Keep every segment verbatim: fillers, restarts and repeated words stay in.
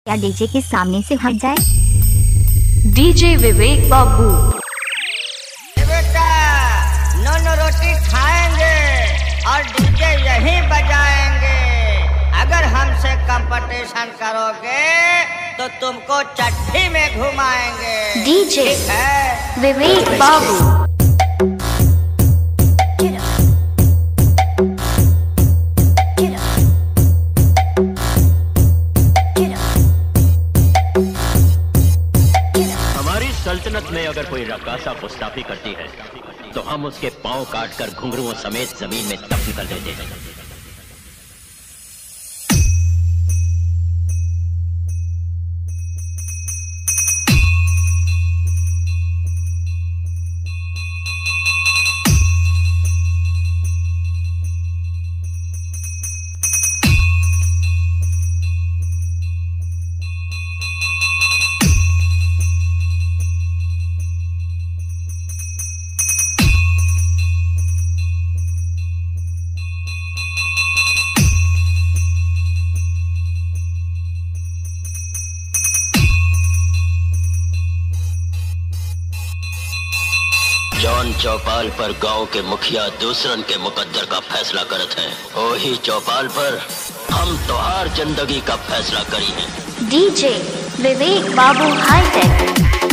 क्या डीजे के सामने से हट जाए? डीजे विवेक बाबू। बेटा नॉन रोटी खाएंगे और डीजे यहीं बजाएंगे। अगर हमसे कंपटीशन करोगे तो तुमको चट्टी में घुमाएंगे। डीजे विवेक बाबू। सल्तनत में अगर कोई रकासा गुस्ताखी करती है तो हम उसके पांव काटकर घुंघरुओं समेत जमीन में दफन कर देते हैं। जौन चौपाल पर गांव के मुखिया दूसरन के मुकद्दर का फैसला करत हैं, वही चौपाल पर हम तोहार जिंदगी का फैसला करी हैं। डीजे विवेक बाबू हाईटेक।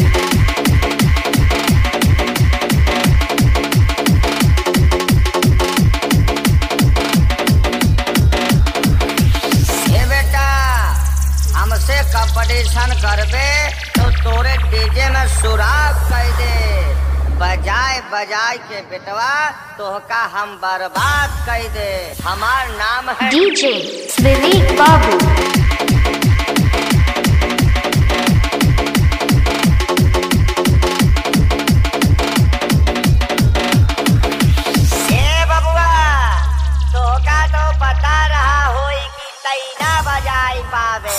ये बेटा हमसे कंपटीशन करबे तो तोरे डीजे में सुराग कर दे। बजाए बजाए के बेटवा तोहका हम बर्बाद कर दे। हमार नाम है डीजे विवेक बाबू। ए बबुआ तोहका तो पता रहा होई कि तैना बजाई पावे।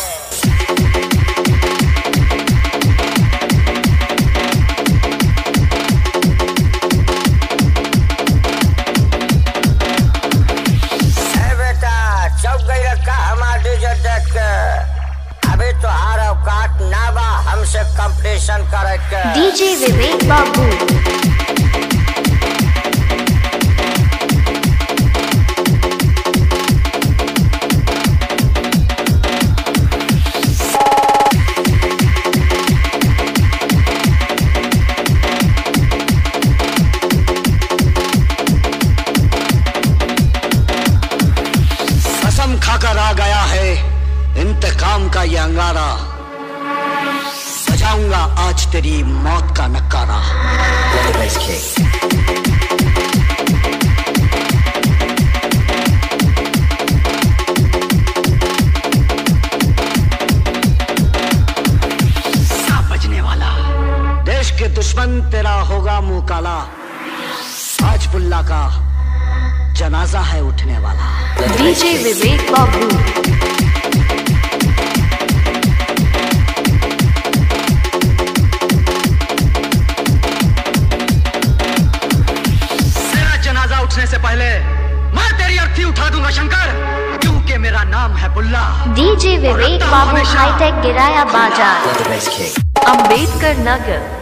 अभी तो हर औकात ना बा हमसे कंपटीशन करे के। डीजे विवेक बाबू। कसम खाकर आ गया है इंतकाम का ये अंगारा। बजाऊंगा आज तेरी मौत का नकारा। क्या बजने वाला? देश के दुश्मन तेरा होगा मुंह काला। आज बुल्ला का जनाजा है उठने वाला। डीजे विवेक बाबू। उठने से पहले मैं तेरी अर्थी उठा दूंगा शंकर, क्योंकि मेरा नाम है बुल्ला। डीजे विवेक बाबू हाईटेक गिराया बाजार, अम्बेडकर नगर।